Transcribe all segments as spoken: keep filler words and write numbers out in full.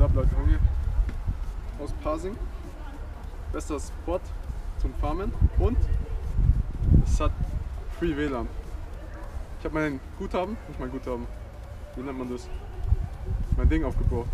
ab, Leute? Hier aus Pasing. Bester Spot zum Farmen und es hat Free W L A N. Ich habe mein Guthaben, nicht mein Guthaben, wie nennt man das? Mein Ding aufgebraucht.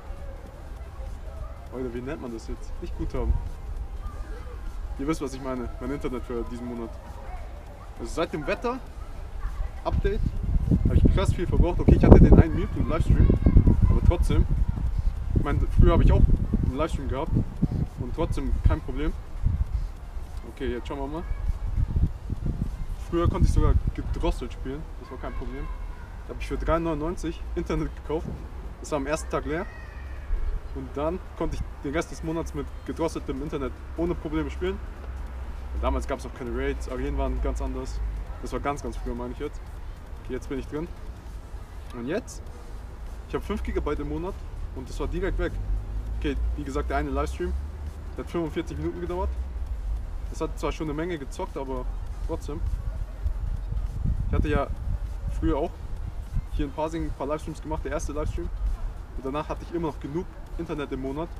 Oder wie nennt man das jetzt? Nicht Guthaben. Ihr wisst, was ich meine. Mein Internet für diesen Monat. Also seit dem Wetter-Update habe ich krass viel verbraucht. Okay, ich hatte den einen Mewtwo-Livestream, aber trotzdem. Ich meine, früher habe ich auch einen Livestream gehabt und trotzdem kein Problem. Okay, jetzt schauen wir mal. Früher konnte ich sogar gedrosselt spielen, das war kein Problem. Da habe ich für drei neunundneunzig Internet gekauft. Das war am ersten Tag leer. Und dann konnte ich den Rest des Monats mit gedrosseltem Internet ohne Probleme spielen. Und damals gab es auch keine Raids, Arenen waren ganz anders. Das war ganz, ganz früher, meine ich jetzt. Okay, jetzt bin ich drin. Und jetzt? Ich habe fünf Gigabyte im Monat und das war direkt weg. Okay, wie gesagt, der eine Livestream, der hat fünfundvierzig Minuten gedauert. Das hat zwar schon eine Menge gezockt, aber trotzdem. Ich hatte ja früher auch hier in Pasing ein paar Livestreams gemacht, der erste Livestream. Und danach hatte ich immer noch genug Internet im Monat.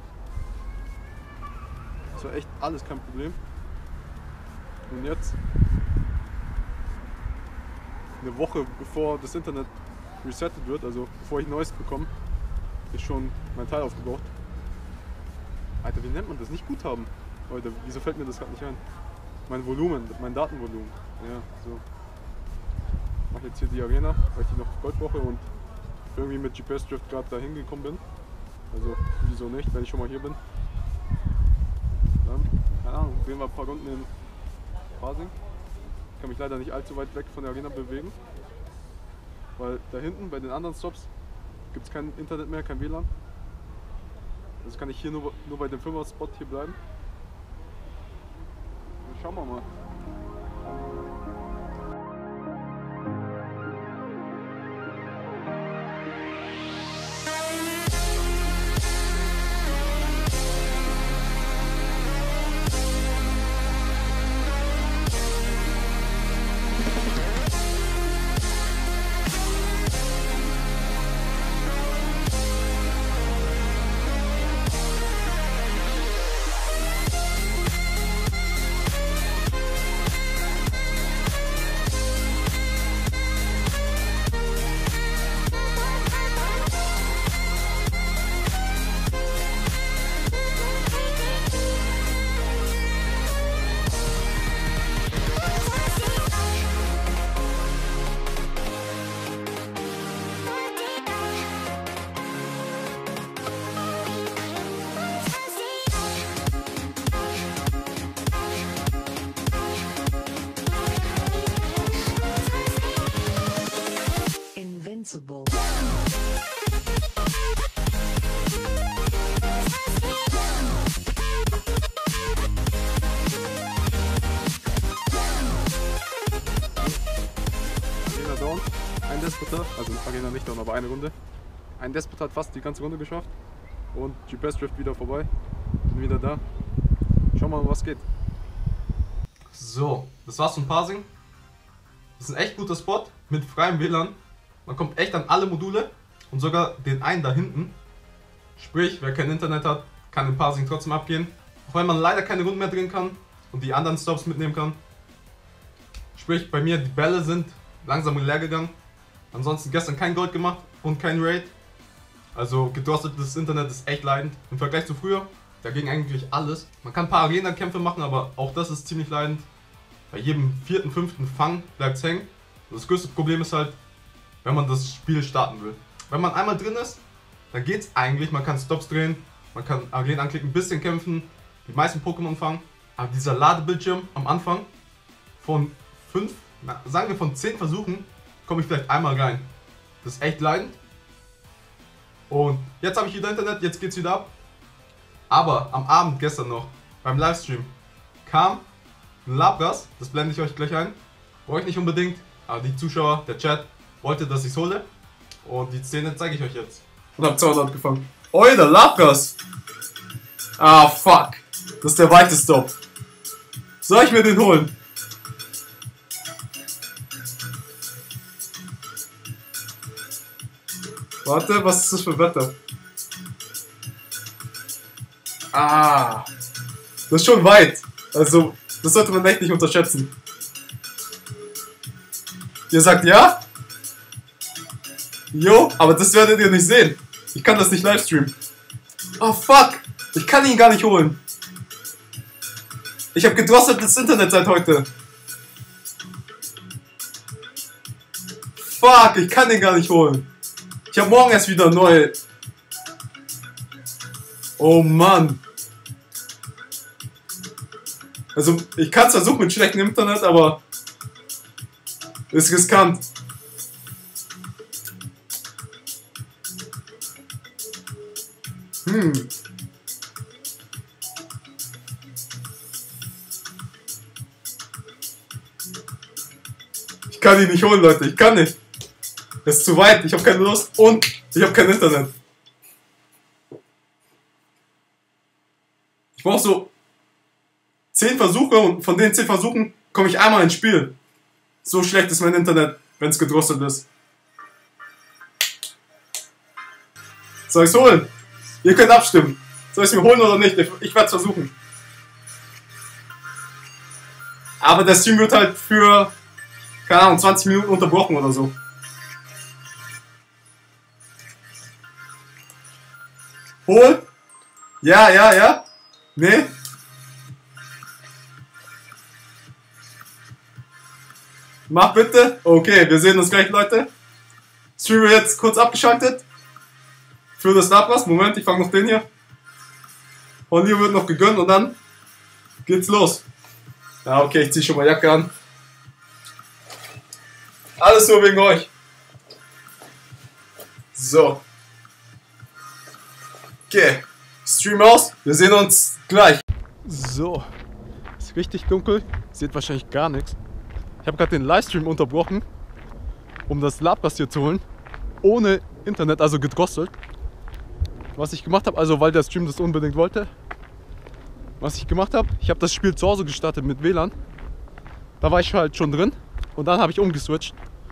Das war echt alles kein Problem. Und jetzt, eine Woche bevor das Internet resettet wird, also bevor ich Neues bekomme, ist schon mein Teil aufgebraucht. Alter, wie nennt man das? Nicht Guthaben. Leute, wieso fällt mir das gerade nicht ein? Mein Volumen, mein Datenvolumen. Ja, so. Ich mache jetzt hier die Arena, weil ich die noch Gold brauche und irgendwie mit G P S-Drift gerade da hingekommen bin. Also, wieso nicht, wenn ich schon mal hier bin. Dann, keine Ahnung, drehen wir ein paar Runden in Pasing. Ich kann mich leider nicht allzu weit weg von der Arena bewegen. Weil da hinten bei den anderen Stops gibt es kein Internet mehr, kein W L A N. Also kann ich hier nur, nur bei dem Fünfer-Spot hier bleiben. Dann schauen wir mal. Invincible. Arena down, ein Despot, also Arena nicht down, aber eine Runde. Ein Despot hat fast die ganze Runde geschafft und G P S-Drift wieder vorbei. Bin wieder da. Schauen wir mal, was geht. So, das war's von Pasing. Das ist ein echt guter Spot mit freiem W L A N. Man kommt echt an alle Module und sogar den einen da hinten. Sprich, wer kein Internet hat, kann in Pasing trotzdem abgehen. Auch wenn man leider keine Runden mehr drehen kann und die anderen Stops mitnehmen kann. Sprich, bei mir die Bälle sind langsam leer gegangen. Ansonsten gestern kein Gold gemacht und kein Raid. Also gedrosseltes Internet ist echt leidend. Im Vergleich zu früher, da ging eigentlich alles. Man kann ein paar Arena-Kämpfe machen, aber auch das ist ziemlich leidend. Bei jedem vierten, fünften Fang bleibt es hängen. Das größte Problem ist halt, wenn man das Spiel starten will. Wenn man einmal drin ist, dann geht's eigentlich. Man kann Stops drehen, man kann Arenen anklicken, ein bisschen kämpfen, die meisten Pokémon fangen. Aber dieser Ladebildschirm am Anfang von fünf, na, sagen wir von zehn Versuchen, komme ich vielleicht einmal rein. Das ist echt leidend. Und jetzt habe ich wieder Internet, jetzt geht's wieder ab. Aber am Abend gestern noch, beim Livestream, kam ein Lapras, das blende ich euch gleich ein. Brauche ich nicht unbedingt, aber die Zuschauer, der Chat, wollte, dass ich es hole. Und die Szene zeige ich euch jetzt. Und hab zweihundert gefangen. Oida, Lapras! Ah, fuck. Das ist der weite Stop. Soll ich mir den holen? Warte, was ist das für Wetter? Ah. Das ist schon weit. Also, das sollte man echt nicht unterschätzen. Ihr sagt ja? Jo, aber das werdet ihr nicht sehen. Ich kann das nicht livestreamen. Oh fuck. Ich kann ihn gar nicht holen. Ich habe gedrosseltes Internet seit heute. Fuck, ich kann den gar nicht holen. Ich habe morgen erst wieder neu. Oh Mann. Also, ich kann es versuchen mit schlechtem Internet, aber ist riskant. Hm. Ich kann ihn nicht holen, Leute. Ich kann nicht. Es ist zu weit. Ich habe keine Lust und ich habe kein Internet. Ich brauche so zehn Versuche und von den zehn Versuchen komme ich einmal ins Spiel. So schlecht ist mein Internet, wenn es gedrosselt ist. Soll ich es holen? Ihr könnt abstimmen. Soll ich es mir holen oder nicht? Ich, ich werde es versuchen. Aber der Stream wird halt für, keine Ahnung, zwanzig Minuten unterbrochen oder so. Hol? Ja, ja, ja. Nee? Mach bitte. Okay, wir sehen uns gleich, Leute. Stream wird jetzt kurz abgeschaltet. Für das Labras. Moment, ich fange noch den hier. Honio wird noch gegönnt und dann geht's los. Ja, okay, ich zieh schon mal Jacke an. Alles nur wegen euch. So. Okay. Stream aus. Wir sehen uns gleich. So. Ist richtig dunkel. Seht wahrscheinlich gar nichts. Ich habe gerade den Livestream unterbrochen, um das Labras hier zu holen. Ohne Internet, also gedrosselt. Was ich gemacht habe, also weil der Stream das unbedingt wollte. Was ich gemacht habe, ich habe das Spiel zu Hause gestartet mit W L A N. Da war ich halt schon drin und dann habe ich umgeswitcht.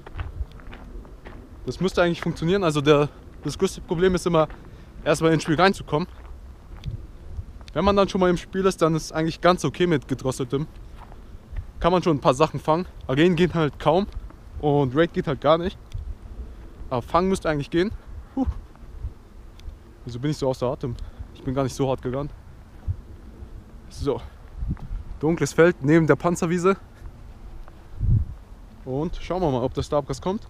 Das müsste eigentlich funktionieren. Also der, das größte Problem ist immer, erstmal ins Spiel reinzukommen. Wenn man dann schon mal im Spiel ist, dann ist es eigentlich ganz okay mit gedrosseltem. Kann man schon ein paar Sachen fangen. Arenen gehen halt kaum und Raid geht halt gar nicht. Aber fangen müsste eigentlich gehen. Puh. Wieso bin ich so außer Atem? Ich bin gar nicht so hart gegangen. So. Dunkles Feld neben der Panzerwiese. Und schauen wir mal, ob das Labras kommt.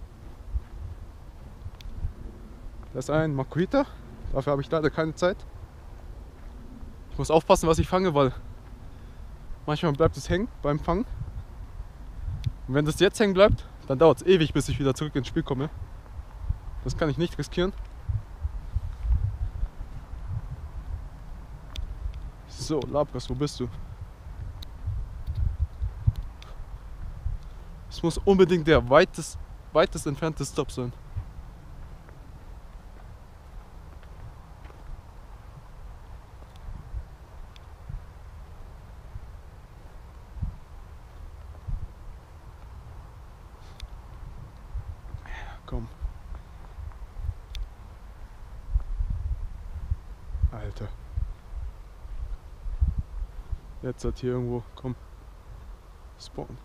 Das ist ein Makuhita. Dafür habe ich leider keine Zeit. Ich muss aufpassen, was ich fange, weil manchmal bleibt es hängen beim Fangen. Und wenn das jetzt hängen bleibt, dann dauert es ewig, bis ich wieder zurück ins Spiel komme. Das kann ich nicht riskieren. So, Labras, wo bist du? Es muss unbedingt der weitest, weitest entfernte Stop sein. Komm. Alter. Jetzt hat hier irgendwo, komm. Spawn.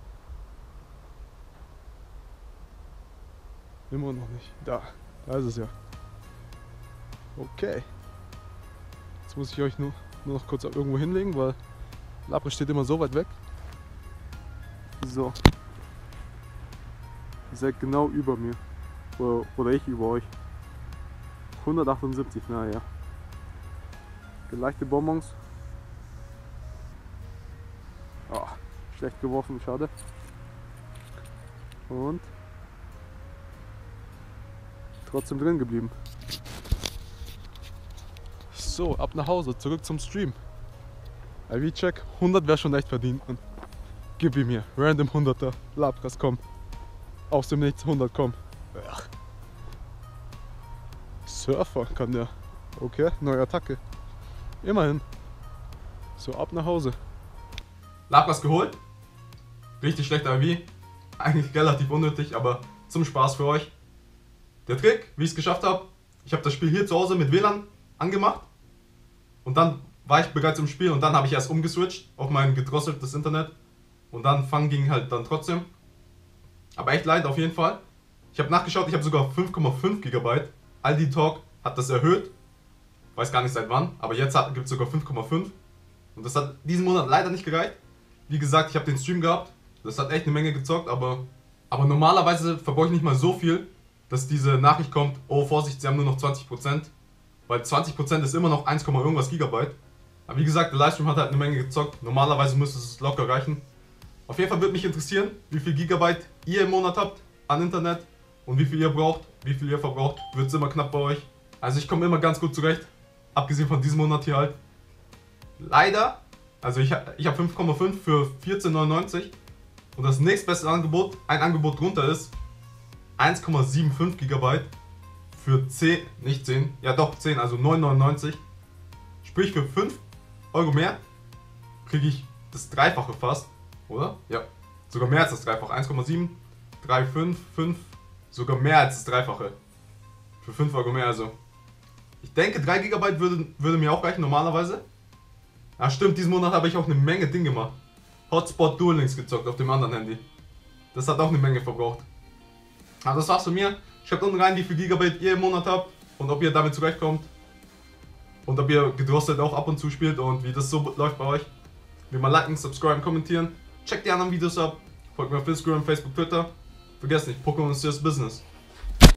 Immer noch nicht. Da. Da ist es ja. Okay. Jetzt muss ich euch nur, nur noch kurz irgendwo hinlegen, weil Labras steht immer so weit weg. So. Ihr seid genau über mir. Oder, oder ich über euch. hundertachtundsiebzig, naja. Leichte Bonbons. Oh, schlecht geworfen, schade. Und trotzdem drin geblieben. So, ab nach Hause, zurück zum Stream. I V-Check, hundert wäre schon echt verdient. Und gib ihm mir, random hunderter, Labras, komm. Aus dem Nichts hundert, komm. Ach. Surfer kann der. Okay, neue Attacke. Immerhin. So, ab nach Hause. Labras geholt. Richtig schlechter I V. Eigentlich relativ unnötig, aber zum Spaß für euch. Der Trick, wie ich es geschafft habe, ich habe das Spiel hier zu Hause mit W L A N angemacht. Und dann war ich bereits im Spiel und dann habe ich erst umgeswitcht auf mein gedrosseltes Internet. Und dann Fang ging halt dann trotzdem. Aber echt leid auf jeden Fall. Ich habe nachgeschaut, ich habe sogar fünf Komma fünf Gigabyte. Aldi Talk hat das erhöht. Weiß gar nicht seit wann, aber jetzt gibt es sogar fünf Komma fünf. Und das hat diesen Monat leider nicht gereicht. Wie gesagt, ich habe den Stream gehabt. Das hat echt eine Menge gezockt, aber, aber normalerweise verbrauche ich nicht mal so viel, dass diese Nachricht kommt, oh Vorsicht, sie haben nur noch zwanzig Prozent. Weil zwanzig Prozent ist immer noch eins, irgendwas Gigabyte. Aber wie gesagt, der Livestream hat halt eine Menge gezockt. Normalerweise müsste es locker reichen. Auf jeden Fall würde mich interessieren, wie viel Gigabyte ihr im Monat habt an Internet und wie viel ihr braucht, wie viel ihr verbraucht. Wird es immer knapp bei euch. Also ich komme immer ganz gut zurecht, abgesehen von diesem Monat hier halt. Leider, also ich, ich habe fünf Komma fünf für vierzehn neunundneunzig und das nächstbeste Angebot, ein Angebot drunter ist eins Komma fünfundsiebzig Gigabyte für zehn, nicht zehn, ja doch zehn, also neun neunundneunzig. Sprich für fünf Euro mehr kriege ich das Dreifache fast, oder? Ja, sogar mehr als das Dreifache, eins Komma sieben, drei, fünf, fünf, sogar mehr als das Dreifache. Für fünf Euro mehr, also. Ich denke drei Gigabyte würde, würde mir auch reichen normalerweise. Ja stimmt, diesen Monat habe ich auch eine Menge Ding gemacht. Hotspot Duel Links gezockt auf dem anderen Handy. Das hat auch eine Menge verbraucht. Also das war's von mir. Schreibt unten rein, wie viel Gigabyte ihr im Monat habt und ob ihr damit zurechtkommt. Und ob ihr gedrosselt auch ab und zu spielt und wie das so läuft bei euch. Wie mal liken, subscriben, kommentieren. Checkt die anderen Videos ab. Folgt mir auf Instagram, Facebook, Twitter. Vergesst nicht, Pokémon ist das Business.